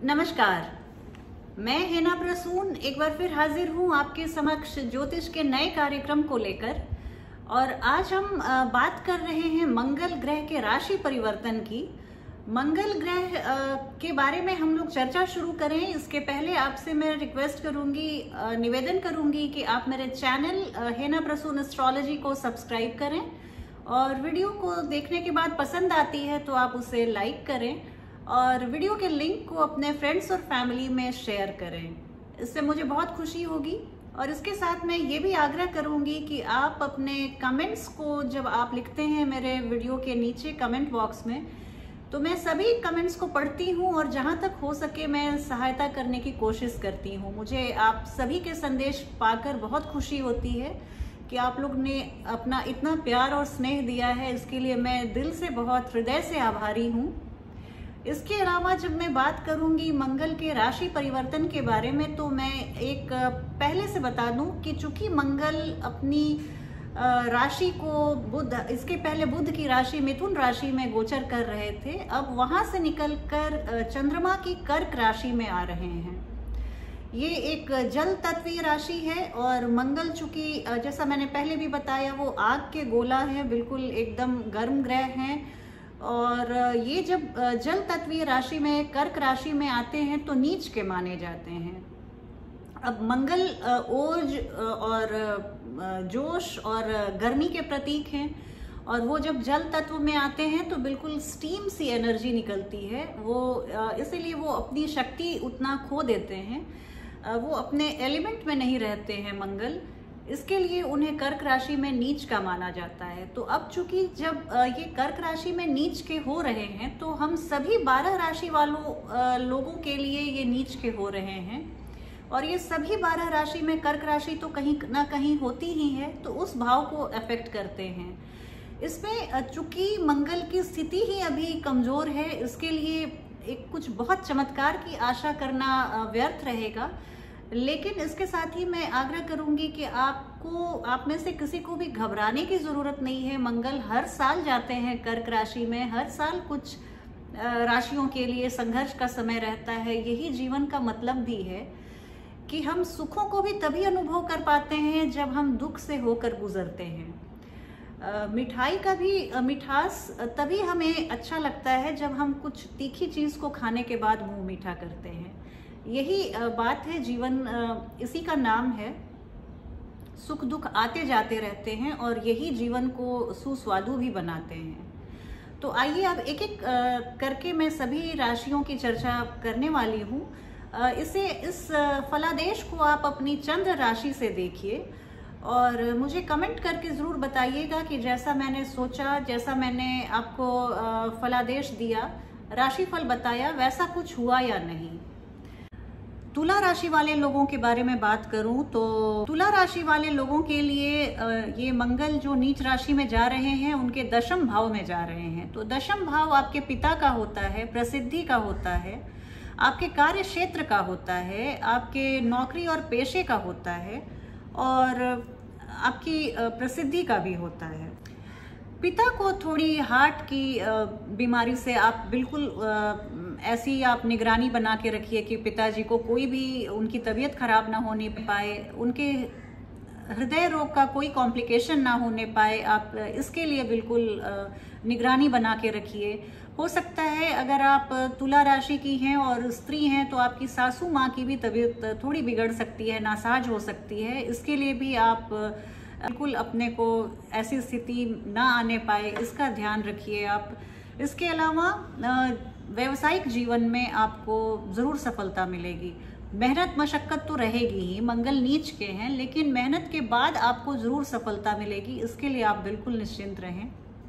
नमस्कार, मैं हेना प्रसून एक बार फिर हाजिर हूँ आपके समक्ष ज्योतिष के नए कार्यक्रम को लेकर। और आज हम बात कर रहे हैं मंगल ग्रह के राशि परिवर्तन की। मंगल ग्रह के बारे में हम लोग चर्चा शुरू करें इसके पहले आपसे मैं रिक्वेस्ट करूंगी, निवेदन करूंगी कि आप मेरे चैनल हेना प्रसून एस्ट्रोलॉजी को सब्सक्राइब करें और वीडियो को देखने के बाद पसंद आती है तो आप उसे लाइक करें और वीडियो के लिंक को अपने फ्रेंड्स और फैमिली में शेयर करें। इससे मुझे बहुत खुशी होगी। और इसके साथ मैं ये भी आग्रह करूंगी कि आप अपने कमेंट्स को जब आप लिखते हैं मेरे वीडियो के नीचे कमेंट बॉक्स में, तो मैं सभी कमेंट्स को पढ़ती हूँ और जहाँ तक हो सके मैं सहायता करने की कोशिश करती हूँ। मुझे आप सभी के संदेश पाकर बहुत खुशी होती है कि आप लोग ने अपना इतना प्यार और स्नेह दिया है, इसके लिए मैं दिल से बहुत हृदय से आभारी हूँ। इसके अलावा जब मैं बात करूंगी मंगल के राशि परिवर्तन के बारे में, तो मैं एक पहले से बता दूं कि चूंकि मंगल अपनी राशि को इसके पहले बुध की राशि मिथुन राशि में गोचर कर रहे थे, अब वहां से निकलकर चंद्रमा की कर्क राशि में आ रहे हैं। ये एक जल तत्वीय राशि है और मंगल चूंकि जैसा मैंने पहले भी बताया वो आग के गोला है, बिल्कुल एकदम गर्म ग्रह है। और ये जब जल तत्वीय राशि में कर्क राशि में आते हैं तो नीच के माने जाते हैं। अब मंगल ओज और जोश और गर्मी के प्रतीक हैं और वो जब जल तत्व में आते हैं तो बिल्कुल स्टीम सी एनर्जी निकलती है। वो इसीलिए वो अपनी शक्ति उतना खो देते हैं, वो अपने एलिमेंट में नहीं रहते हैं मंगल, इसके लिए उन्हें कर्क राशि में नीच का माना जाता है। तो अब चूंकि जब ये कर्क राशि में नीच के हो रहे हैं तो हम सभी 12 राशि वालों लोगों के लिए ये नीच के हो रहे हैं। और ये सभी 12 राशि में कर्क राशि तो कहीं ना कहीं होती ही है, तो उस भाव को अफेक्ट करते हैं। इसमें चूंकि मंगल की स्थिति ही अभी कमजोर है, इसके लिए एक कुछ बहुत चमत्कार की आशा करना व्यर्थ रहेगा। लेकिन इसके साथ ही मैं आग्रह करूंगी कि आप में से किसी को भी घबराने की जरूरत नहीं है। मंगल हर साल जाते हैं कर्क राशि में, हर साल कुछ राशियों के लिए संघर्ष का समय रहता है। यही जीवन का मतलब भी है कि हम सुखों को भी तभी अनुभव कर पाते हैं जब हम दुख से होकर गुजरते हैं। मिठाई का भी मिठास तभी हमें अच्छा लगता है जब हम कुछ तीखी चीज को खाने के बाद मुंह मीठा करते हैं। यही बात है, जीवन इसी का नाम है। सुख दुख आते जाते रहते हैं और यही जीवन को सुस्वादु भी बनाते हैं। तो आइए अब एक एक करके मैं सभी राशियों की चर्चा करने वाली हूँ। इस फलादेश को आप अपनी चंद्र राशि से देखिए और मुझे कमेंट करके ज़रूर बताइएगा कि जैसा मैंने सोचा, जैसा मैंने आपको फलादेश दिया, राशिफल बताया, वैसा कुछ हुआ या नहीं। तुला राशि वाले लोगों के बारे में बात करूं तो तुला राशि वाले लोगों के लिए ये मंगल जो नीच राशि में जा रहे हैं उनके दशम भाव में जा रहे हैं। तो दशम भाव आपके पिता का होता है, प्रसिद्धि का होता है, आपके कार्य क्षेत्र का होता है, आपके नौकरी और पेशे का होता है और आपकी प्रसिद्धि का भी होता है। पिता को थोड़ी हार्ट की बीमारी से आप बिल्कुल ऐसी आप निगरानी बना के रखिए कि पिताजी को कोई भी उनकी तबीयत खराब ना होने पाए, उनके हृदय रोग का कोई कॉम्प्लिकेशन ना होने पाए। आप इसके लिए बिल्कुल निगरानी बना के रखिए। हो सकता है अगर आप तुला राशि की हैं और स्त्री हैं तो आपकी सासू माँ की भी तबीयत थोड़ी बिगड़ सकती है, नासाज हो सकती है। इसके लिए भी आप बिल्कुल अपने को ऐसी स्थिति ना आने पाए, इसका ध्यान रखिए आप। इसके अलावा व्यवसायिक जीवन में आपको ज़रूर सफलता मिलेगी। मेहनत मशक्कत तो रहेगी ही, मंगल नीच के हैं, लेकिन मेहनत के बाद आपको ज़रूर सफलता मिलेगी, इसके लिए आप बिल्कुल निश्चिंत रहें।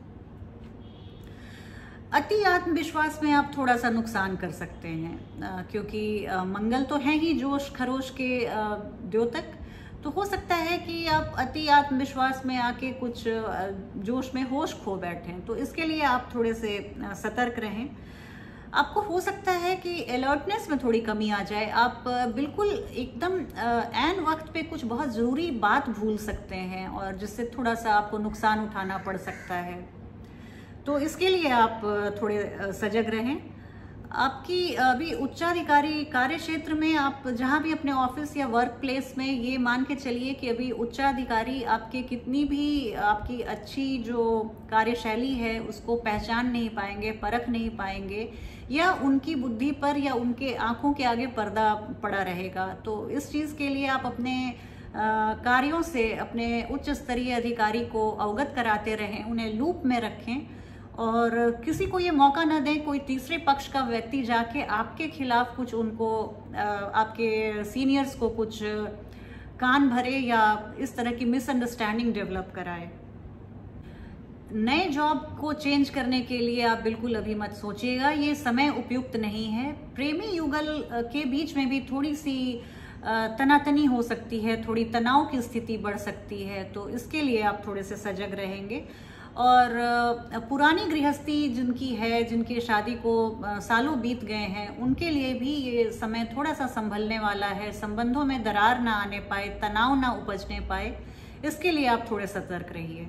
अति आत्मविश्वास में आप थोड़ा सा नुकसान कर सकते हैं क्योंकि मंगल तो है ही जोश खरोश के द्योतक। तो हो सकता है कि आप अति आत्मविश्वास में आके कुछ जोश में होश खो बैठें, तो इसके लिए आप थोड़े से सतर्क रहें। आपको हो सकता है कि अलर्टनेस में थोड़ी कमी आ जाए, आप बिल्कुल एकदम ऐन वक्त पे कुछ बहुत ज़रूरी बात भूल सकते हैं और जिससे थोड़ा सा आपको नुकसान उठाना पड़ सकता है। तो इसके लिए आप थोड़े सजग रहें। आपकी अभी उच्चाधिकारी कार्य क्षेत्र में, आप जहाँ भी अपने ऑफिस या वर्क प्लेस में, ये मान के चलिए कि अभी उच्चाधिकारी आपके कितनी भी आपकी अच्छी जो कार्यशैली है उसको पहचान नहीं पाएंगे, परख नहीं पाएंगे, या उनकी बुद्धि पर या उनके आंखों के आगे पर्दा पड़ा रहेगा। तो इस चीज़ के लिए आप अपने कार्यों से अपने उच्च स्तरीय अधिकारी को अवगत कराते रहें, उन्हें लूप में रखें, और किसी को ये मौका न दें कोई तीसरे पक्ष का व्यक्ति जाके आपके खिलाफ कुछ उनको आपके सीनियर्स को कुछ कान भरे या इस तरह की मिसअंडरस्टैंडिंग डेवलप कराए। नए जॉब को चेंज करने के लिए आप बिल्कुल अभी मत सोचिएगा, ये समय उपयुक्त नहीं है। प्रेमी युगल के बीच में भी थोड़ी सी तनातनी हो सकती है, थोड़ी तनाव की स्थिति बढ़ सकती है, तो इसके लिए आप थोड़े से सजग रहेंगे। और पुरानी गृहस्थी जिनकी है, जिनकी शादी को सालों बीत गए हैं, उनके लिए भी ये समय थोड़ा सा संभलने वाला है। संबंधों में दरार ना आने पाए, तनाव ना उपजने पाए, इसके लिए आप थोड़े सतर्क रहिए।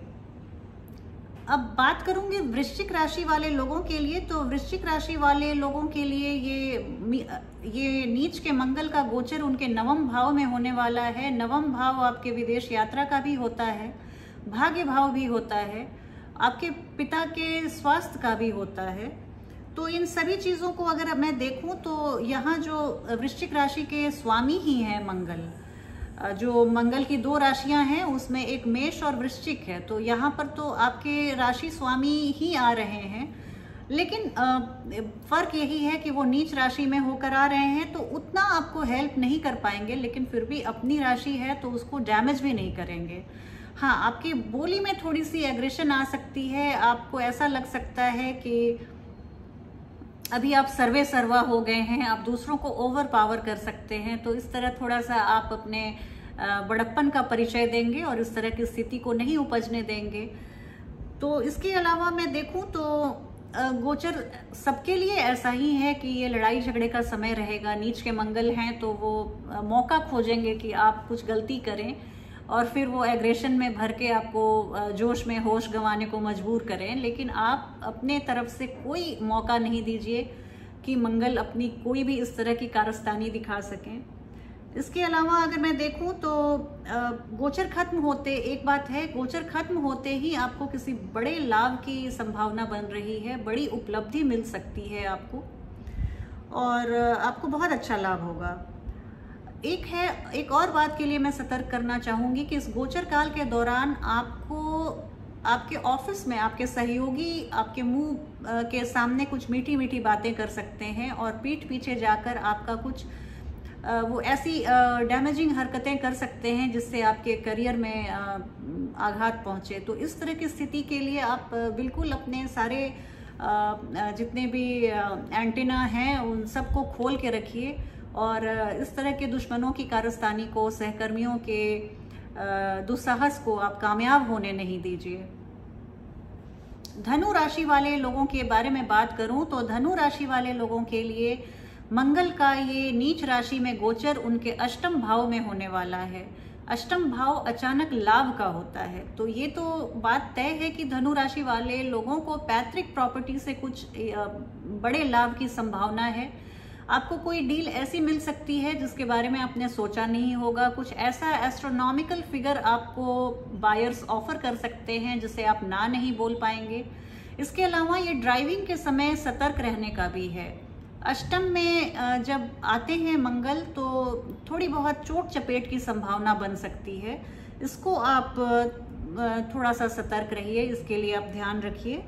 अब बात करूंगी वृश्चिक राशि वाले लोगों के लिए। तो वृश्चिक राशि वाले लोगों के लिए ये नीच के मंगल का गोचर उनके नवम भाव में होने वाला है। नवम भाव आपके विदेश यात्रा का भी होता है, भाग्य भाव भी होता है, आपके पिता के स्वास्थ्य का भी होता है। तो इन सभी चीज़ों को अगर मैं देखूं तो यहाँ जो वृश्चिक राशि के स्वामी ही हैं मंगल, जो मंगल की 2 राशियां हैं उसमें एक मेष और वृश्चिक है, तो यहाँ पर तो आपके राशि स्वामी ही आ रहे हैं। लेकिन फर्क यही है कि वो नीच राशि में होकर आ रहे हैं, तो उतना आपको हेल्प नहीं कर पाएंगे, लेकिन फिर भी अपनी राशि है तो उसको डैमेज भी नहीं करेंगे। हाँ, आपकी बोली में थोड़ी सी एग्रेशन आ सकती है, आपको ऐसा लग सकता है कि अभी आप सर्वे सर्वा हो गए हैं, आप दूसरों को ओवर पावर कर सकते हैं, तो इस तरह थोड़ा सा आप अपने बड़प्पन का परिचय देंगे और इस तरह की स्थिति को नहीं उपजने देंगे। तो इसके अलावा मैं देखूं तो गोचर सबके लिए ऐसा ही है कि ये लड़ाई झगड़े का समय रहेगा। नीच के मंगल हैं तो वो मौका खोजेंगे कि आप कुछ गलती करें और फिर वो एग्रेशन में भर के आपको जोश में होश गंवाने को मजबूर करें, लेकिन आप अपने तरफ से कोई मौका नहीं दीजिए कि मंगल अपनी कोई भी इस तरह की कारस्तानी दिखा सकें। इसके अलावा अगर मैं देखूं तो गोचर खत्म होते, एक बात है, गोचर खत्म होते ही आपको किसी बड़े लाभ की संभावना बन रही है, बड़ी उपलब्धि मिल सकती है आपको और आपको बहुत अच्छा लाभ होगा। एक और बात के लिए मैं सतर्क करना चाहूंगी कि इस गोचर काल के दौरान आपको आपके ऑफिस में आपके सहयोगी आपके मुंह के सामने कुछ मीठी मीठी बातें कर सकते हैं और पीठ पीछे जाकर आपका कुछ वो ऐसी डैमेजिंग हरकतें कर सकते हैं जिससे आपके करियर में आघात पहुंचे। तो इस तरह की स्थिति के लिए आप बिल्कुल अपने सारे जितने भी एंटीना हैं उन सबको खोल के रखिए और इस तरह के दुश्मनों की कारस्तानी को, सहकर्मियों के दुस्साहस को आप कामयाब होने नहीं दीजिए। धनु राशि वाले लोगों के बारे में बात करूं तो धनु राशि वाले लोगों के लिए मंगल का ये नीच राशि में गोचर उनके अष्टम भाव में होने वाला है। अष्टम भाव अचानक लाभ का होता है, तो ये तो बात तय है कि धनु राशि वाले लोगों को पैतृक प्रॉपर्टी से कुछ बड़े लाभ की संभावना है। आपको कोई डील ऐसी मिल सकती है जिसके बारे में आपने सोचा नहीं होगा, कुछ ऐसा एस्ट्रोनॉमिकल फिगर आपको बायर्स ऑफर कर सकते हैं जिसे आप ना नहीं बोल पाएंगे। इसके अलावा ये ड्राइविंग के समय सतर्क रहने का भी है। अष्टम में जब आते हैं मंगल तो थोड़ी बहुत चोट चपेट की संभावना बन सकती है, इसको आप थोड़ा सा सतर्क रहिए, इसके लिए आप ध्यान रखिए।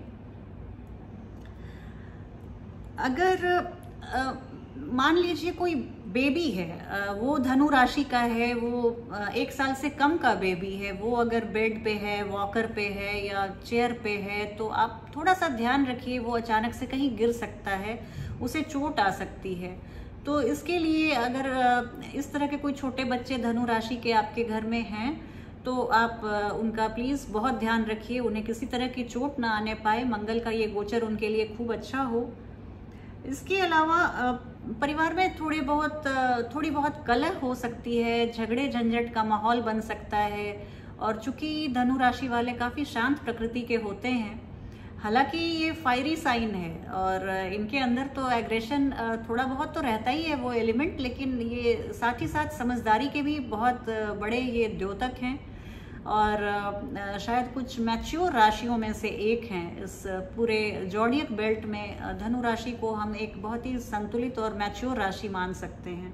अगर मान लीजिए कोई बेबी है, वो धनु राशि का है, वो 1 साल से कम का बेबी है, वो अगर बेड पे है, वॉकर पे है या चेयर पे है, तो आप थोड़ा सा ध्यान रखिए, वो अचानक से कहीं गिर सकता है, उसे चोट आ सकती है। तो इसके लिए अगर इस तरह के कोई छोटे बच्चे धनु राशि के आपके घर में हैं तो आप उनका प्लीज़ बहुत ध्यान रखिए, उन्हें किसी तरह की चोट ना आने पाए। मंगल का ये गोचर उनके लिए खूब अच्छा हो। इसके अलावा परिवार में थोड़ी बहुत कलह हो सकती है, झगड़े झंझट का माहौल बन सकता है और चूंकि धनु राशि वाले काफ़ी शांत प्रकृति के होते हैं हालांकि ये फायरी साइन है और इनके अंदर तो एग्रेशन थोड़ा बहुत तो रहता ही है वो एलिमेंट, लेकिन ये साथ ही साथ समझदारी के भी बहुत बड़े ये द्योतक हैं और शायद कुछ मैच्योर राशियों में से एक हैं। इस पूरे जॉडियक बेल्ट में धनु राशि को हम एक बहुत ही संतुलित और मैच्योर राशि मान सकते हैं।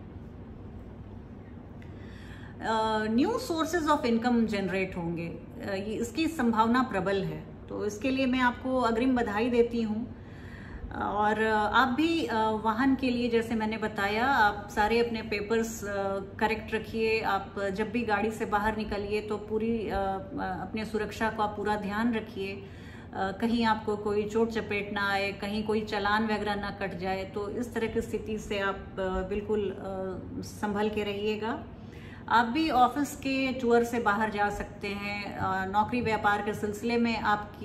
New sources of income generate होंगे, इसकी संभावना प्रबल है, तो इसके लिए मैं आपको अग्रिम बधाई देती हूँ। और आप भी वाहन के लिए, जैसे मैंने बताया, आप सारे अपने पेपर्स करेक्ट रखिए। आप जब भी गाड़ी से बाहर निकलिए तो पूरी अपने सुरक्षा का पूरा ध्यान रखिए, कहीं आपको कोई चोट चपेट ना आए, कहीं कोई चालान वगैरह ना कट जाए। तो इस तरह की स्थिति से आप बिल्कुल संभल के रहिएगा। आप भी ऑफिस के टूर से बाहर जा सकते हैं, नौकरी व्यापार के सिलसिले में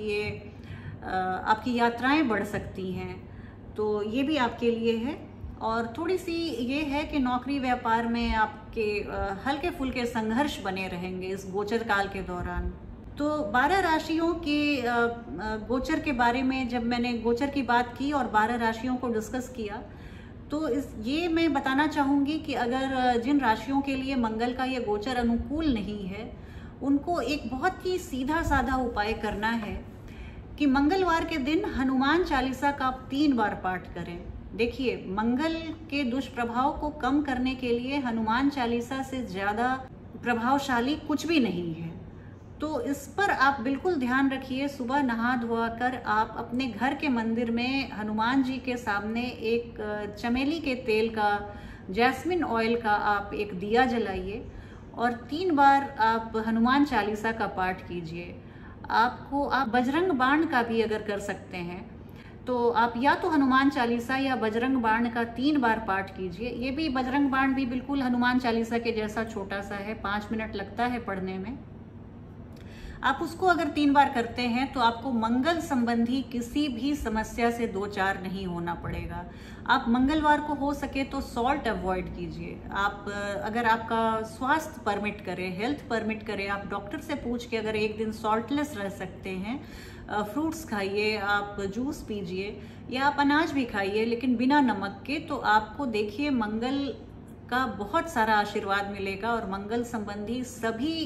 आपकी यात्राएं बढ़ सकती हैं, तो ये भी आपके लिए है। और थोड़ी सी ये है कि नौकरी व्यापार में आपके हल्के फुल्के संघर्ष बने रहेंगे इस गोचर काल के दौरान। तो 12 राशियों के गोचर के बारे में जब मैंने गोचर की बात की और 12 राशियों को डिस्कस किया, तो ये मैं बताना चाहूँगी कि अगर जिन राशियों के लिए मंगल का ये गोचर अनुकूल नहीं है, उनको एक बहुत ही सीधा साधा उपाय करना है कि मंगलवार के दिन हनुमान चालीसा का 3 बार पाठ करें। देखिए, मंगल के दुष्प्रभाव को कम करने के लिए हनुमान चालीसा से ज़्यादा प्रभावशाली कुछ भी नहीं है, तो इस पर आप बिल्कुल ध्यान रखिए। सुबह नहा धोआ कर आप अपने घर के मंदिर में हनुमान जी के सामने एक चमेली के तेल का, जैस्मिन ऑयल का आप एक दिया जलाइए और 3 बार आप हनुमान चालीसा का पाठ कीजिए। आप बजरंग बाण का भी अगर कर सकते हैं तो आप या तो हनुमान चालीसा या बजरंग बाण का 3 बार पाठ कीजिए। ये भी बजरंग बाण भी बिल्कुल हनुमान चालीसा के जैसा छोटा सा है, 5 मिनट लगता है पढ़ने में। आप उसको अगर 3 बार करते हैं तो आपको मंगल संबंधी किसी भी समस्या से 2-4 नहीं होना पड़ेगा। आप मंगलवार को हो सके तो सॉल्ट अवॉइड कीजिए। आप अगर आपका स्वास्थ्य परमिट करे, हेल्थ परमिट करे, आप डॉक्टर से पूछ के अगर एक दिन सॉल्टलेस रह सकते हैं, फ्रूट्स खाइए, आप जूस पीजिए या आप अनाज भी खाइए लेकिन बिना नमक के, तो आपको देखिए मंगल का बहुत सारा आशीर्वाद मिलेगा और मंगल संबंधी सभी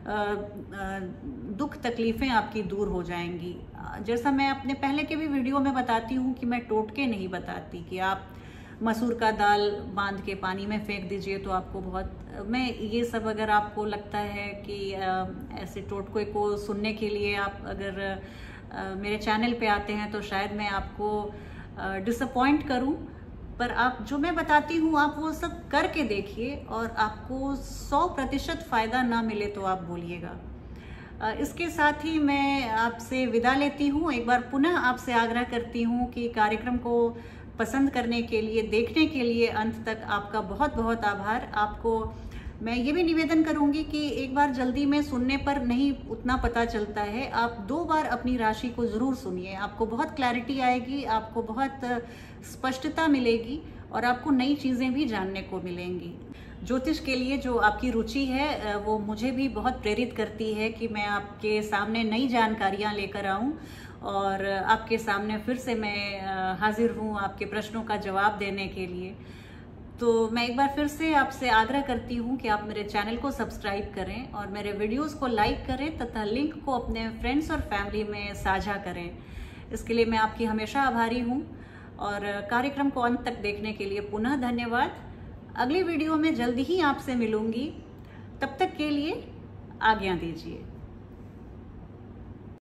दुख तकलीफें आपकी दूर हो जाएंगी। जैसा मैं अपने पहले के भी वीडियो में बताती हूँ कि मैं टोटके नहीं बताती कि आप मसूर का दाल बांध के पानी में फेंक दीजिए तो आपको मैं ये सब अगर आपको लगता है कि ऐसे टोटके को सुनने के लिए आप अगर मेरे चैनल पे आते हैं तो शायद मैं आपको डिसअपॉइंट करूं, पर आप जो मैं बताती हूँ आप वो सब करके देखिए और आपको 100% फायदा ना मिले तो आप बोलिएगा। इसके साथ ही मैं आपसे विदा लेती हूँ। एक बार पुनः आपसे आग्रह करती हूँ कि कार्यक्रम को पसंद करने के लिए, देखने के लिए अंत तक आपका बहुत बहुत आभार। आपको मैं ये भी निवेदन करूंगी कि एक बार जल्दी में सुनने पर नहीं उतना पता चलता है, आप 2 बार अपनी राशि को जरूर सुनिए। आपको बहुत क्लैरिटी आएगी, आपको बहुत स्पष्टता मिलेगी और आपको नई चीजें भी जानने को मिलेंगी। ज्योतिष के लिए जो आपकी रुचि है वो मुझे भी बहुत प्रेरित करती है कि मैं आपके सामने नई जानकारियां लेकर आऊं और आपके सामने फिर से मैं हाजिर हूं आपके प्रश्नों का जवाब देने के लिए। तो मैं एक बार फिर से आपसे आग्रह करती हूँ कि आप मेरे चैनल को सब्सक्राइब करें और मेरे वीडियोस को लाइक करें तथा लिंक को अपने फ्रेंड्स और फैमिली में साझा करें। इसके लिए मैं आपकी हमेशा आभारी हूँ और कार्यक्रम को अंत तक देखने के लिए पुनः धन्यवाद। अगली वीडियो में जल्दी ही आपसे मिलूंगी, तब तक के लिए आज्ञा दीजिए।